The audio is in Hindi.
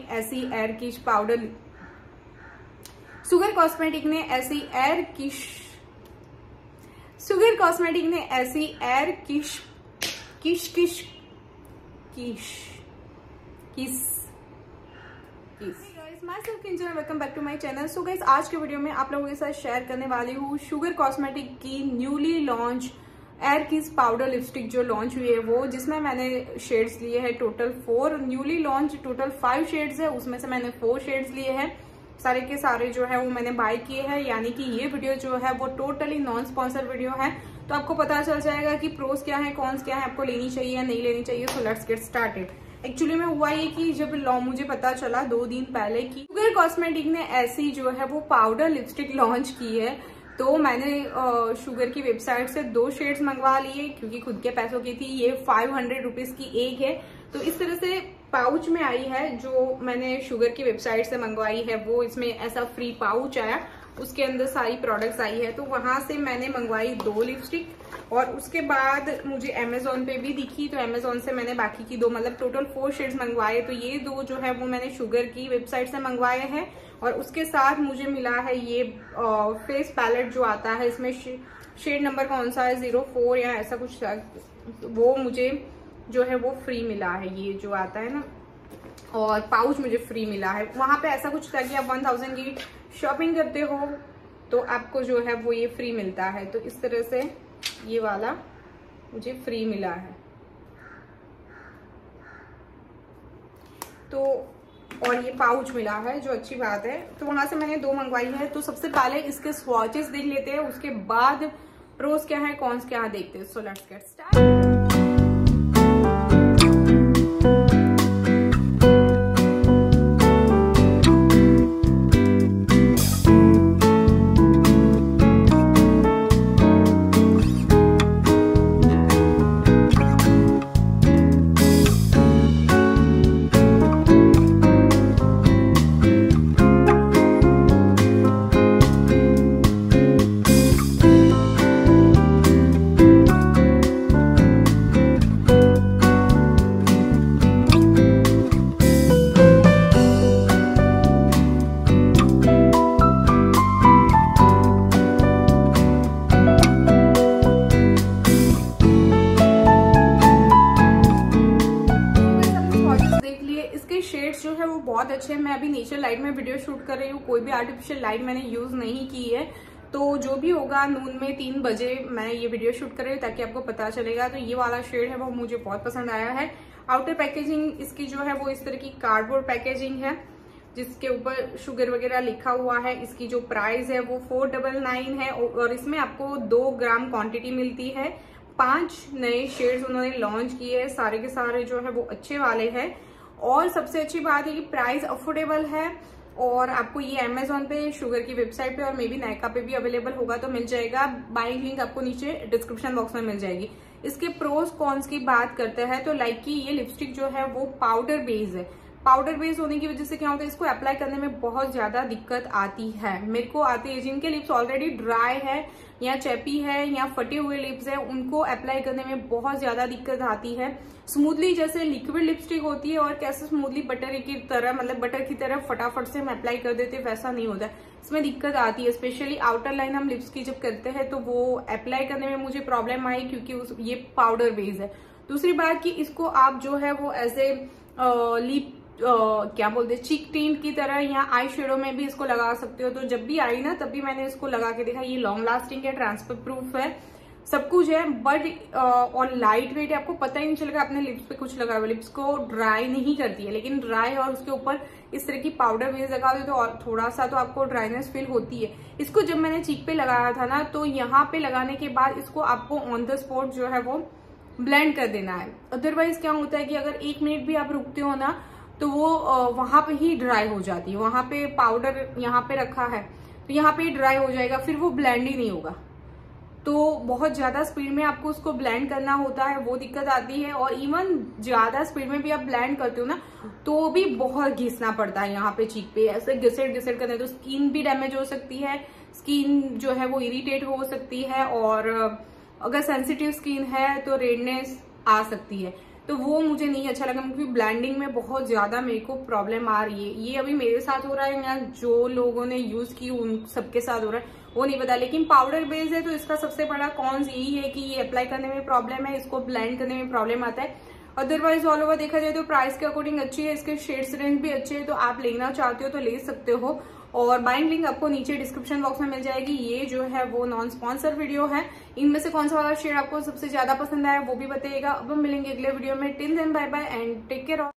ऐसी एयर किश पाउडर, शुगर कॉस्मेटिक ने ऐसी एयर किश, शुगर कॉस्मेटिक ने ऐसी एयर किश किश किश किश किस किस myself Kinjal, welcome back to my channel. So guys, आज के वीडियो में आप लोगों के साथ शेयर करने वाली हूँ शुगर कॉस्मेटिक की newly launch air kiss powder lipstick जो लॉन्च हुई है वो, जिसमें मैंने शेड्स लिए हैं total 4। Newly launch total 5 shades है, उसमें से मैंने 4 शेड्स लिए हैं। सारे के सारे जो है वो मैंने बाय किए हैं, यानी कि ये वीडियो जो है वो टोटली नॉन स्पॉन्सर वीडियो है। तो आपको पता चल जाएगा कि प्रोस क्या है, कॉन्स क्या है, आपको लेनी चाहिए या नहीं लेनी चाहिए। So let's get started. Actually में हुआ ये कि जब मुझे पता चला 2 दिन पहले कि शुगर कॉस्मेटिक ने ऐसी जो है वो पाउडर लिपस्टिक लॉन्च की है, तो मैंने शुगर की वेबसाइट से 2 शेड्स मंगवा लिए क्योंकि खुद के पैसों की थी। ये 500 रुपीज की एक है। तो इस तरह से पाउच में आई है जो मैंने शुगर की वेबसाइट से मंगवाई है वो। इसमें ऐसा फ्री पाउच आया, उसके अंदर सारी प्रोडक्ट्स आई है। तो वहां से मैंने मंगवाई 2 लिपस्टिक और उसके बाद मुझे अमेजोन पे भी दिखी, तो अमेजोन से मैंने बाकी की 2 मतलब टोटल 4 शेड्स मंगवाए। तो ये 2 जो है वो मैंने शुगर की वेबसाइट से मंगवाए हैं और उसके साथ मुझे मिला है ये फेस पैलेट जो आता है। इसमें शेड नंबर कौन सा है 04 या ऐसा कुछ, वो मुझे जो है वो फ्री मिला है, ये जो आता है ना। और पाउच मुझे फ्री मिला है। वहां पे ऐसा कुछ था कि आप 1000 की शॉपिंग करते हो तो आपको जो है वो ये फ्री मिलता है। तो इस तरह से ये वाला मुझे फ्री मिला है। तो और ये पाउच मिला है जो अच्छी बात है। तो वहां से मैंने 2 मंगवाई है। तो सबसे पहले इसके स्वॉचेस देख लेते हैं, उसके बाद प्रोस क्या है, कॉन्स क्या है देखते हैं। So let's get start. Shades जो है वो बहुत अच्छे हैं। मैं अभी नेचर लाइट में वीडियो शूट कर रही हूँ, कोई भी आर्टिफिशियल लाइट मैंने यूज नहीं की है। तो जो भी होगा नून में 3 बजे मैं ये वीडियो शूट कर रही हूँ ताकि आपको पता चलेगा। तो ये वाला शेड है वो मुझे बहुत पसंद आया है। आउटर पैकेजिंग इसकी जो है वो इस तरह की कार्डबोर्ड पैकेजिंग है जिसके ऊपर शुगर वगैरह लिखा हुआ है। इसकी जो प्राइस है वो 499 है और इसमें आपको 2 ग्राम क्वांटिटी मिलती है। 5 नए शेड्स उन्होंने लॉन्च किए हैं, सारे के सारे जो है वो अच्छे वाले हैं। और सबसे अच्छी बात है कि प्राइस अफोर्डेबल है और आपको ये अमेजोन पे, शुगर की वेबसाइट पे और मे बी नायका पे भी अवेलेबल होगा तो मिल जाएगा। बाइंग लिंक आपको नीचे डिस्क्रिप्शन बॉक्स में मिल जाएगी। इसके प्रोस कॉन्स की बात करते हैं तो लाइक कि ये लिपस्टिक जो है वो पाउडर बेस है। पाउडर बेस होने की वजह से क्या होता है, इसको अप्लाई करने में बहुत ज्यादा दिक्कत आती है। मेरे को आती है, जिनके लिप्स ऑलरेडी ड्राई है या चैपी है या फटे हुए लिप्स है, उनको अप्लाई करने में बहुत ज्यादा दिक्कत आती है। स्मूथली जैसे लिक्विड लिपस्टिक होती है और कैसे स्मूथली बटर की तरह, मतलब बटर की तरह फटाफट से हम अप्लाई कर देते हैं, वैसा नहीं होता है। इसमें दिक्कत आती है, स्पेशली आउटर लाइन हम लिप्स की जब करते हैं तो वो अप्लाई करने में मुझे प्रॉब्लम आई क्योंकि ये पाउडर बेस है। दूसरी बात कि इसको आप जो है वो एज ए लिप क्या बोलते हैं, चीक टिंट की तरह या आई शेडो में भी इसको लगा सकते हो। तो जब भी आई ना तब भी मैंने इसको लगा के देखा। ये लॉन्ग लास्टिंग है, ट्रांसफर प्रूफ है, सब कुछ है, बट और लाइट वेट है। आपको पता ही नहीं चलेगा अपने लिप्स पे कुछ लगा हुआ। लिप्स को ड्राई नहीं करती है, लेकिन ड्राई और उसके ऊपर इस तरह की पाउडर बेस लगा दो तो और थोड़ा सा तो आपको ड्राइनेस फील होती है। इसको जब मैंने चीक पे लगाया था ना तो यहाँ पे लगाने के बाद इसको आपको ऑन द स्पॉट जो है वो ब्लेंड कर देना है। अदरवाइज क्या होता है कि अगर 1 मिनट भी आप रुकते हो ना तो वो वहां पे ही ड्राई हो जाती है। वहां पे पाउडर यहाँ पे रखा है तो यहाँ पे ही ड्राई हो जाएगा, फिर वो ब्लेंड ही नहीं होगा। तो बहुत ज्यादा स्पीड में आपको उसको ब्लेंड करना होता है, वो दिक्कत आती है। और इवन ज्यादा स्पीड में भी आप ब्लेंड करते हो ना तो भी बहुत घिसना पड़ता है यहाँ पे चीक पे, ऐसे घिसट घिसट करने तो स्किन भी डैमेज हो सकती है, स्किन जो है वो इरिटेट हो सकती है और अगर सेंसिटिव स्किन है तो रेडनेस आ सकती है। तो वो मुझे नहीं अच्छा लगा, क्योंकि ब्लेंडिंग में बहुत ज्यादा मेरे को प्रॉब्लम आ रही है। ये अभी मेरे साथ हो रहा है या जो लोगों ने यूज की उन सबके साथ हो रहा है वो नहीं पता, लेकिन पाउडर बेस है तो इसका सबसे बड़ा कॉन्स यही है कि ये अप्लाई करने में प्रॉब्लम है, इसको ब्लेंड करने में प्रॉब्लम आता है। अदरवाइज ऑल ओवर देखा जाए तो प्राइस के अकॉर्डिंग अच्छी है, इसके शेड्स रेंज भी अच्छे है, तो आप लेना चाहते हो तो ले सकते हो। और बाइंग लिंक आपको नीचे डिस्क्रिप्शन बॉक्स में मिल जाएगी। ये जो है वो नॉन स्पॉन्सर वीडियो है। इनमें से कौन सा वाला शेड आपको सबसे ज्यादा पसंद आया वो भी बताइएगा। अब हम मिलेंगे अगले वीडियो में। Till then bye bye and take care.